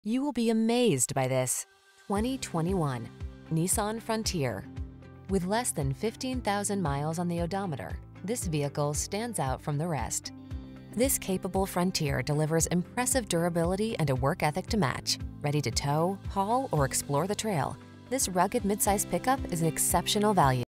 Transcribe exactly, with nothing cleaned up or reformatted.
You will be amazed by this twenty twenty-one Nissan Frontier. With less than fifteen thousand miles on the odometer, this vehicle stands out from the rest. This capable Frontier delivers impressive durability and a work ethic to match. Ready to tow, haul, or explore the trail, this rugged midsize pickup is an exceptional value.